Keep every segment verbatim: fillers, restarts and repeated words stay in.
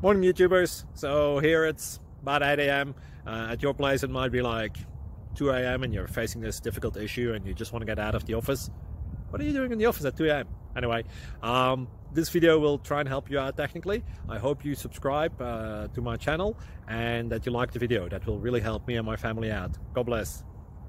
Morning YouTubers. So here it's about eight A M Uh, at your place it might be like two A M and you're facing this difficult issue and you just want to get out of the office. What are you doing in the office at two A M? Anyway, um, this video will try and help you out technically. I hope you subscribe uh, to my channel and that you like the video. That will really help me and my family out. God bless.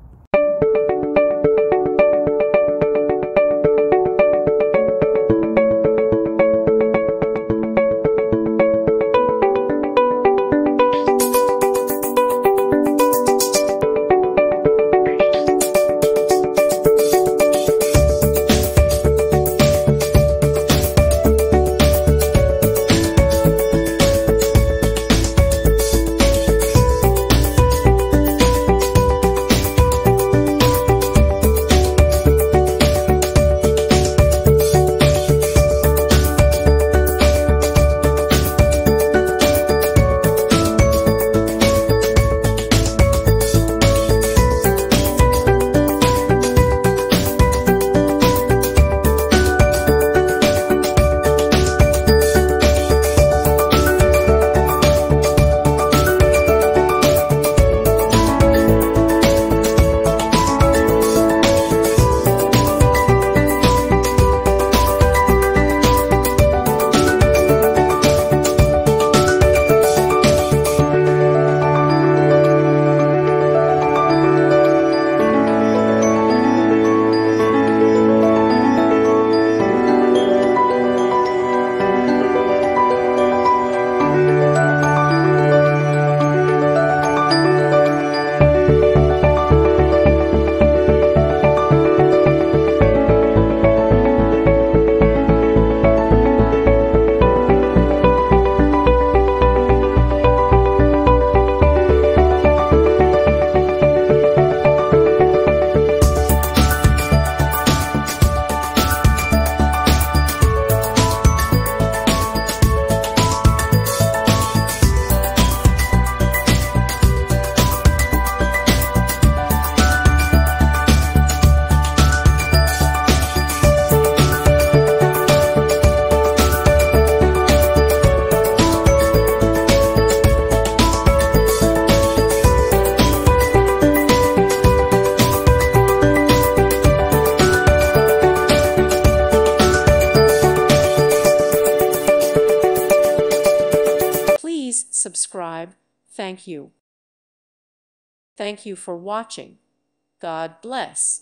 Subscribe. Thank you. Thank you for watching. God bless.